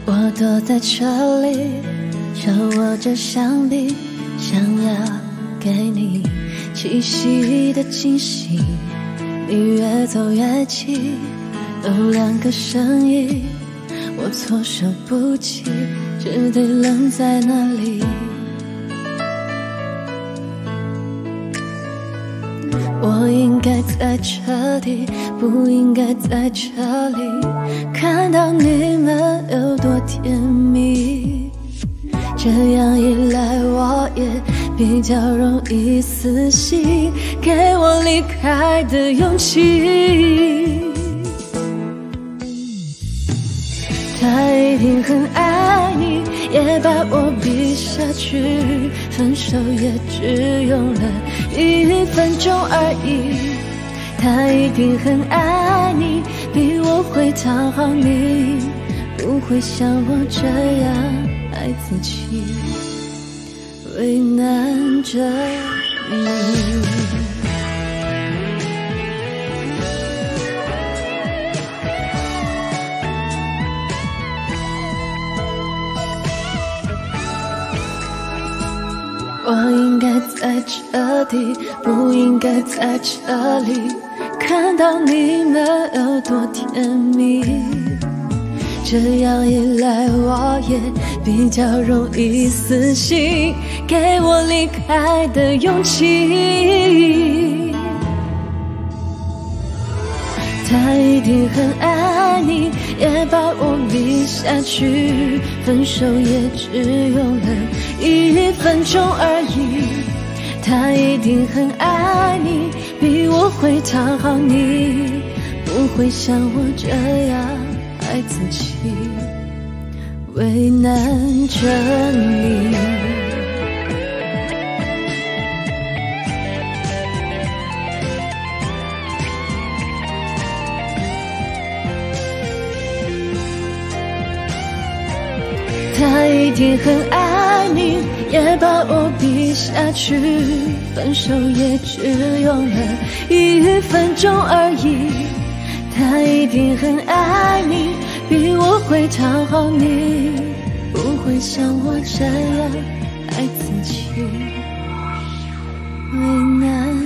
我躲在车里，手握着香槟，想要给你七夕的惊喜。你越走越近，有两个身影，我措手不及，只得愣在那里。我应该在车底，不应该在这里看到你们有多甜蜜。这样一来，我也比较容易死心，给我离开的勇气。他一定很爱你，也把我逼下去，分手也只用了1分钟而已。他一定很爱你，比我会讨好你，不会像我这样爱自己，为难着你。我应该在这里，不应该在这里看到你们有多甜蜜。这样一来，我也比较容易死心，给我离开的勇气。他一定很爱你，也把我逼下去，分手也只用了1分钟而已。他一定很爱你，比我会讨好你，不会像我这样爱自己，为难着你。他一定很爱你，也把我逼下去，分手也只用了1分钟而已。他一定很爱你，比我会讨好你，不会像我这样爱自己，为难